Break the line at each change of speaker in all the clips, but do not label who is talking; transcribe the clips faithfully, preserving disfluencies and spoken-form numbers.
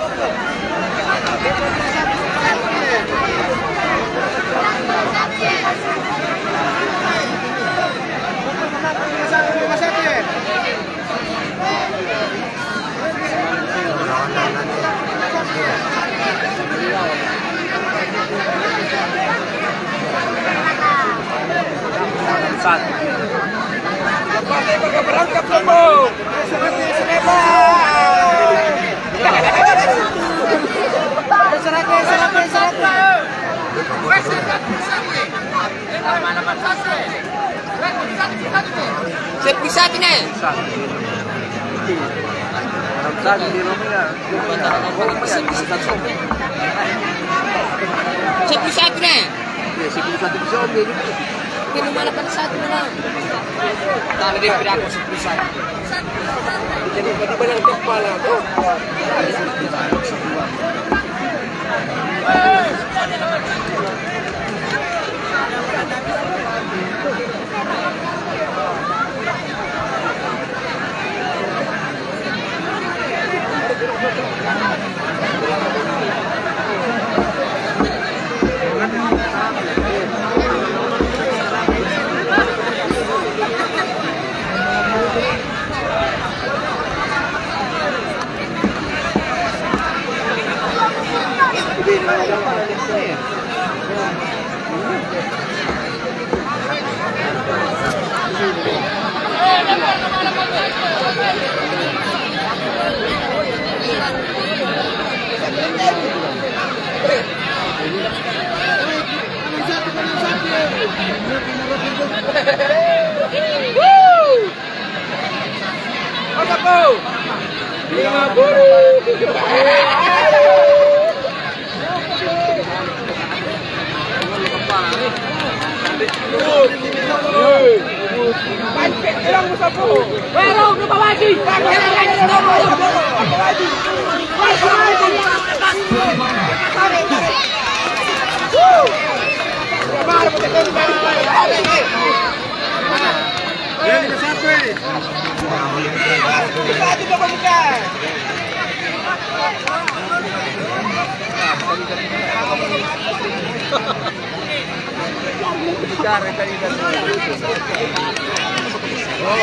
Satu. Berangkat Lobo.
Servisati ne?
Satu di rumahnya.
Servisati ne?
Ya, sepuluh satu bisa ambil.
Ini mana pada satu mana? Tapi dia tidak aku servisati.
Jadi tadi banyak kepala tu. lima puluh. Pancet hilang musafu. Baru ke bawah lagi. Ya, kita satu ini.
Satu dapat bukan.
Bicara tadi kan. Oh,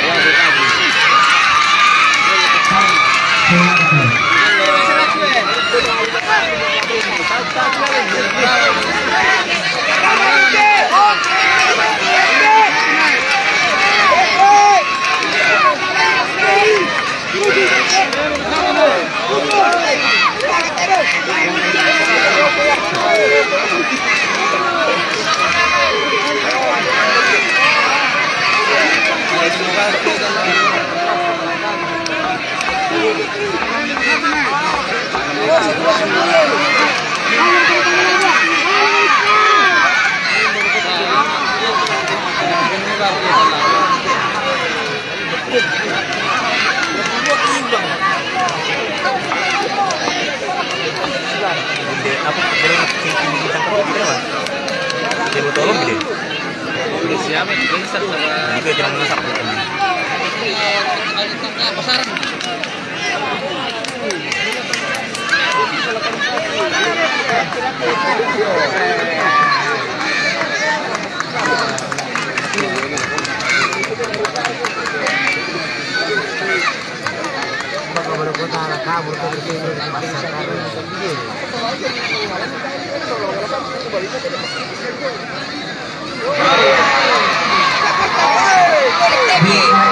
apa berapa kita berapa? Dia tolong dia. Dia siapa? Dia bisa juga jangan masak gitu.
Pasaran.
Kabur ke berkeliling di pasar karena begini.